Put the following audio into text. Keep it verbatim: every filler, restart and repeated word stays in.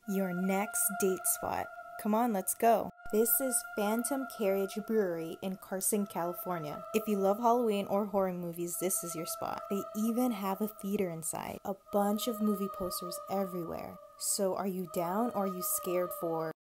Your next date spot. Come on, let's go. This is Phantom Carriage Brewery in Carson, California. If you love Halloween or horror movies, this is your spot. They even have a theater inside. A bunch of movie posters everywhere. So are you down or are you scared for